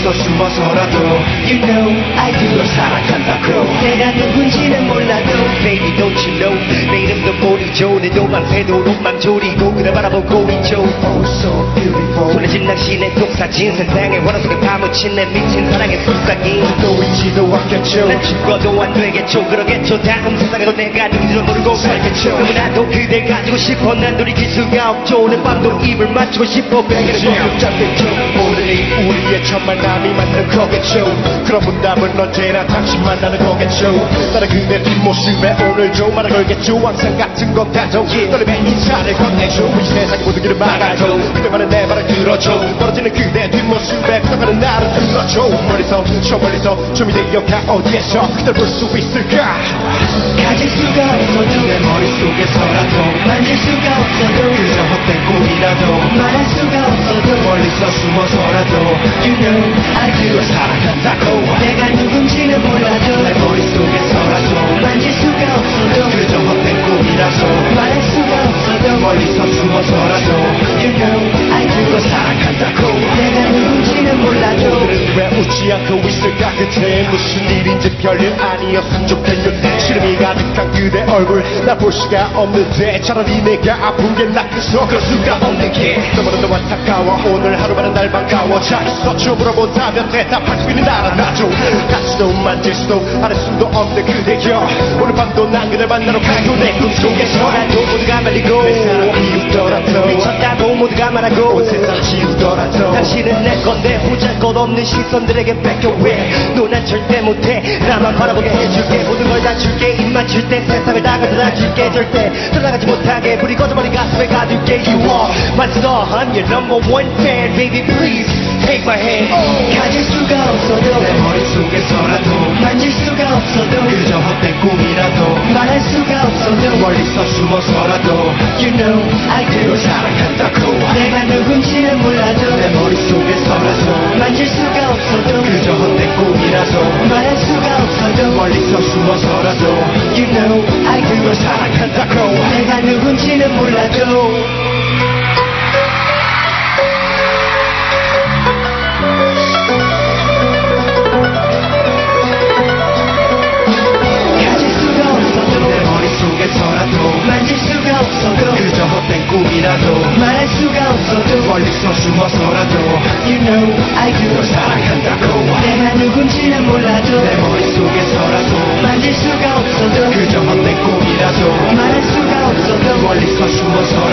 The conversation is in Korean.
멀리서 숨어서라도 You know I do 널 사랑한다고 내가 누군지는 몰라도 Baby don't you know 내 이름도 모르죠 내 도망 새도록만 조리고 그대 바라보고 있죠 Oh so beautiful 손에진 당신의 독사진 세상에 원하속에 파묻힌 내 미친 사랑의 속삭임 또 있지도 않겠죠 난 죽어도 안 되겠죠 그러겠죠 다음 세상에도 내가 누군지도 모르고 살겠죠 너무나도 그댈 가지고 싶어 난 돌이킬 수가 없죠 오늘 밤도 입을 맞추고 싶어 베개를 꼭 잡겠죠 오늘이 우리의 첫 만남이 맞는 거겠죠 그런 문답은 언제나 당신 만나는 거겠죠 나는 그대 뒷모습에 오늘도 말을 걸겠죠 항상 같은 건 다죠 너를 매일 인사를 건네줘 이 세상의 모든 길을 막아줘 그대만은 내 말을 들어줘 떨어지는 그대 뒷모습에 그대만은 나를 들어줘 멀리서 저 멀리서 좀이 되어가 어디에서 그댈 볼 수 있을까 가질 수가 없어도 내 머릿속에서라도 만질 수가 없어도 그저 헛된 꿈이라도 말할 수가 없어도 멀리서 숨어서라도 You know I do 사랑한다고 내가 누군지는 몰라도 내 머릿속에서라도 만질 수가 없어도 그저 헛된 꿈이라서 말할 수가 없어도 멀리서 숨어서라도 You know I do 사랑한다고 내가 누군지는 몰라도 오늘은 왜 웃지 않고 있을까 그때 무슨 일인지 별일 아니었으면 좋겠는데 시름이 가득한 그대 얼굴 나 볼 수가 없는데 차라리 내가 아픈 게 낫겠어 그럴 수가 없는 게 너무나도 안타까워 오늘 하루만은 날 반가워 잘 있었죠 물어본다면 대답할 수 있는 알아놔줘 같이도 만질 수도 할 수도 없는 그대여 오늘 밤도 난 그댈 만나러 가요 내 꿈속에서라도 모두가 말리고 내 사랑 비웃더라도 미쳤다고 모두가 말하고 온 세상 지우더라도 당신은 내 건데 보잘것없는 시선들에게 뺏겨 왜 넌 절대 못해 나만 바라보게 해줄게 모든 걸 다 줄게 입만 줄 때 세상을 다 가져다 줄게 절대 떠나가지 못하게 불이 꺼져버린 가슴에 가둘게 You are my star I'm your number one fan Baby please take my hand 가질 수가 없어도 내 머릿속에서라도 만질 수가 없어도 그저 헛된 꿈이라도 말할 수가 없어도 멀리서 숨어서라도 You know I do 사랑한다고 내가 누군지는 몰라도 내 머릿속에서라도 만질 수가 없어도 그저 헛된 꿈이라서 말할 수가 없어도 멀리서 숨어서라도 You know I do 사랑한다고 내가 누군지는 몰라도 만질 수가 없어도 그저 헛된 꿈이라도 말할 수가 없어도 멀리서 숨어서라도 You know I do 사랑한다고 내가 누군지는 몰라도 내 머릿속에서라도 만질 수가 없어도 그저 헛된 꿈이라도 말할 수가 없어도 멀리서 숨어서